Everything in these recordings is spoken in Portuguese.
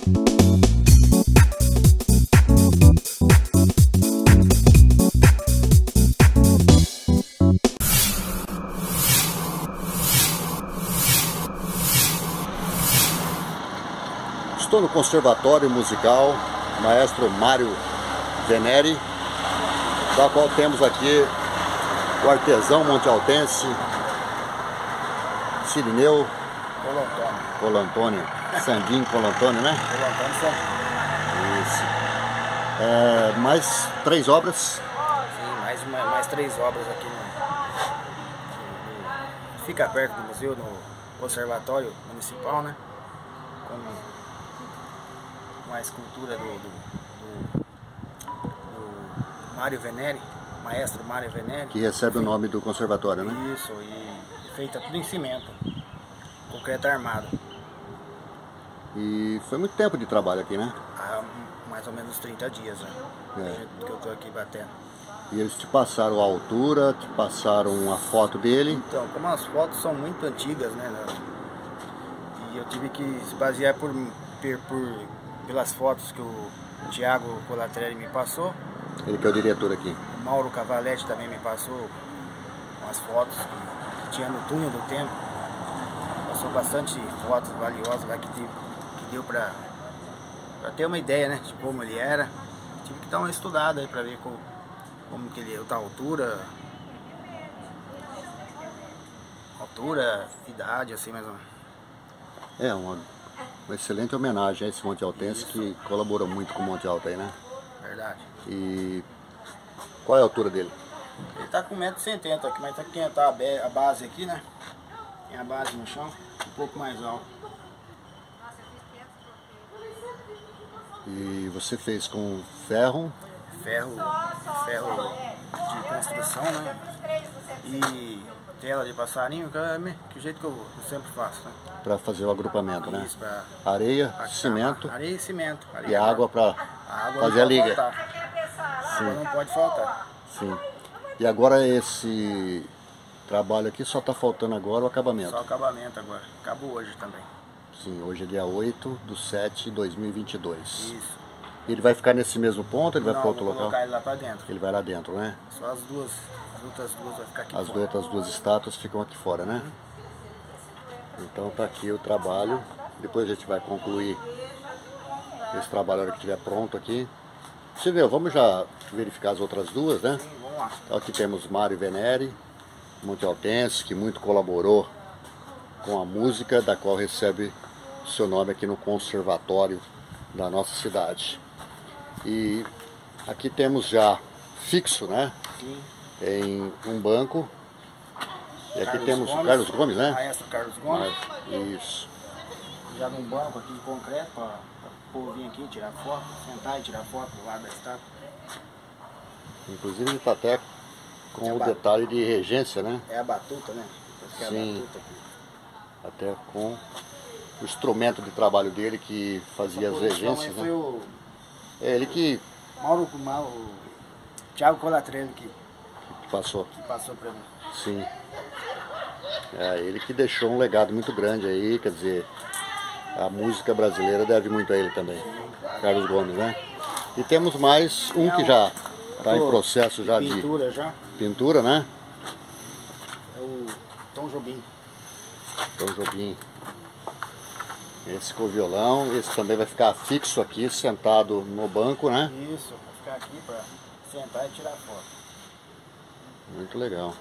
Estou no Conservatório Musical Maestro Mário Veneri, da qual temos aqui o artesão montealtense Cirineu Colantônio, Sanguinho Colantônio, né? Colantônio Sanguinho. Isso. Mais 3 obras? Sim, mais 3 obras aqui fica perto do museu, no Conservatório Municipal, né? Com a escultura do Mário Veneri, Maestro Mário Veneri. Que recebe o nome do conservatório, né? Isso, e feita tudo em cimento, concreto armado. E foi muito tempo de trabalho aqui, né? Há mais ou menos 30 dias, né? Que eu tô aqui batendo. E eles te passaram a altura, te passaram a foto dele? Então, como as fotos são muito antigas, né? E eu tive que se basear pelas fotos que o Thiago Colatrelli me passou. Ele que é o diretor aqui. O Mauro Cavaletti também me passou umas fotos que tinha no túnel do tempo. Passou bastante fotos valiosas lá que deu pra ter uma ideia, né, de como ele era. Tive que dar uma estudada aí pra ver como que ele tá, altura, idade, assim mais ou menos. É uma excelente homenagem a esse montealtense que colaborou muito com o Monte Alto aí, né? Verdade. E qual é a altura dele? Ele tá com 1,70 m aqui, mas aqui tá a base aqui, né? Tem a base no chão, um pouco mais alto. E você fez com ferro? Ferro de construção, né? E tela de passarinho, que jeito que eu sempre faço, né? Para fazer o agrupamento, né? Isso, pra areia, cimento. Areia e cimento. E água para fazer a liga. A água não pode faltar. Sim. E agora esse trabalho aqui só está faltando agora o acabamento. Só o acabamento agora. Acabou hoje também. Sim, hoje é dia 8/7/2022. Isso. Ele vai ficar nesse mesmo ponto, ele vai para outro local? Vou colocar ele lá para dentro. Ele vai lá dentro, né? Só as outras duas vai ficar aqui fora. As outras 2 estátuas ficam aqui fora, né? Então tá aqui o trabalho. Depois a gente vai concluir esse trabalho na hora que estiver pronto aqui. Você viu, vamos já verificar as outras 2, né? Sim, vamos lá. Então aqui temos Mário Veneri, montealtense, que muito colaborou com a música, da qual recebe o seu nome aqui no conservatório da nossa cidade. E aqui temos já fixo, né? Sim. Em um banco. E aqui Carlos temos Gomes, Carlos Gomes, né? Maestro Carlos Gomes. Isso. Já num banco aqui de concreto para o povo vir aqui tirar foto, sentar e tirar foto do lado da estátua. Inclusive ele está até com o detalhe de regência, né? É a batuta, né? Que é Sim. a batuta aqui. Até com o instrumento de trabalho dele que fazia as regências, né? Foi o É ele que Mauro Thiago Colatrelli que passou. para mim. Sim. É ele que deixou um legado muito grande aí, quer dizer, a música brasileira deve muito a ele também. Carlos Gomes, né? E temos mais um que já está em processo já pintura, de já. pintura, né? É o Tom Jobim. Tom Jobim. Esse com o violão, esse também vai ficar fixo aqui, sentado no banco, né? Isso, vai ficar aqui para sentar e tirar foto. Muito legal.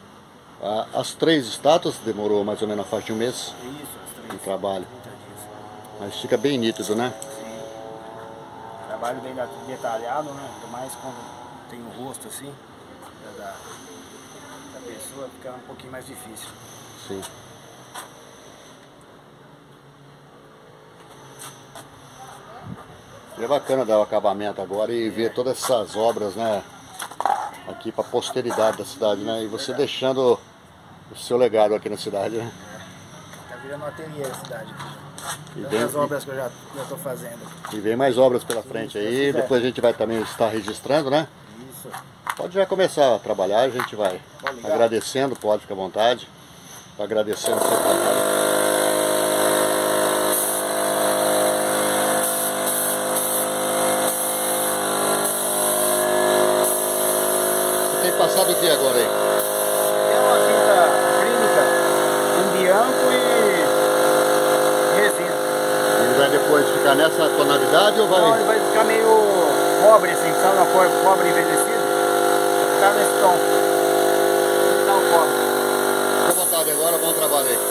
As 3 estátuas demorou mais ou menos a faixa de 1 mês Isso, as 3. de trabalho. 30 dias. Mas fica bem nítido, né? Sim. Trabalho bem detalhado, né? Ainda mais quando tem o rosto assim da pessoa, fica um pouquinho mais difícil. Sim. E é bacana dar o acabamento agora e ver todas essas obras, né? Aqui para a posteridade da cidade, né? E você deixando o seu legado aqui na cidade, né? Tá virando um ateliê a cidade aqui. E Tantas obras que eu já estou fazendo. E vem mais obras pela frente aí, depois a gente vai também estar registrando, né? Isso. Pode já começar a trabalhar, a gente vai agradecendo, pode ficar à vontade. Agradecendo o seu trabalho. que agora aí? É uma tinta acrílica com bianco e resina. Ele vai depois ficar nessa tonalidade ou vai... Não, ele vai ficar meio cobre assim, sabe uma cor cobre envelhecido? Vai ficar nesse tom. Tá o cobre. Fica à vontade agora, bom trabalho aí.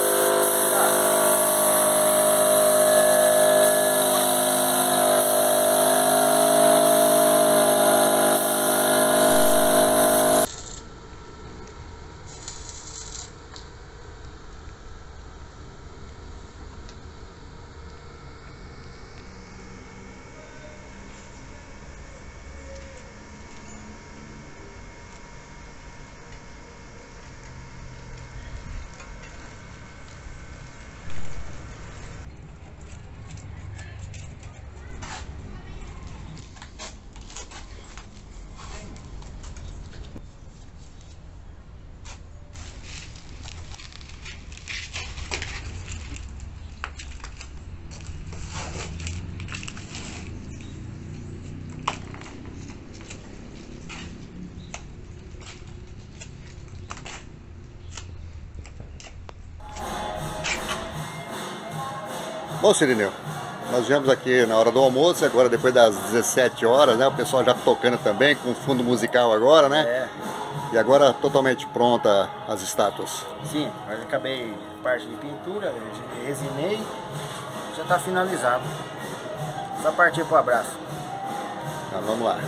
Bom, Cirineu, nós viemos aqui na hora do almoço, agora depois das 17 horas, né? O pessoal já tocando também, com fundo musical agora, né? É. E agora totalmente pronta as estátuas. Sim, mas acabei a parte de pintura, resinei, já está finalizado. Só partir pro abraço. Então vamos lá.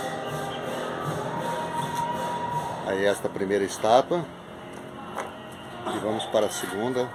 Aí esta primeira estátua. E vamos para a segunda.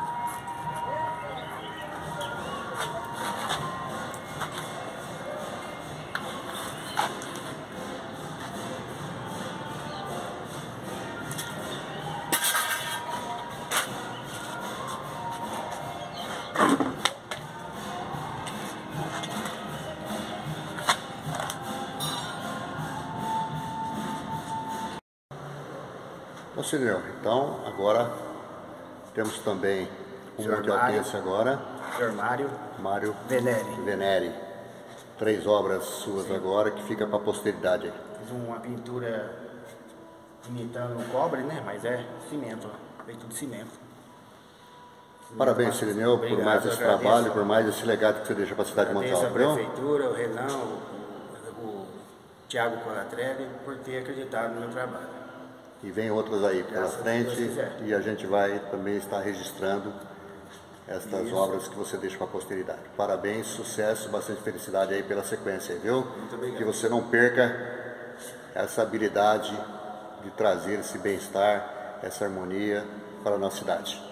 Bom, senhor, então agora temos também um monte altense agora. Senhor Mário Venere. Venere. 3 obras suas. Sim. Agora que fica para a posteridade. Fiz uma pintura imitando o cobre, né? Mas é cimento, feito de cimento. Parabéns, Cirineu, por mais esse trabalho, por mais esse legado que você deixa para a cidade de Monte Alto. A prefeitura, o Renan, o Thiago Colatrelli, por ter acreditado no meu trabalho. E vem outras aí pela frente, e a gente vai também estar registrando estas obras que você deixa para a posteridade. Parabéns, sucesso, bastante felicidade aí pela sequência, viu? Muito obrigado. Que você não perca essa habilidade de trazer esse bem-estar, essa harmonia para a nossa cidade.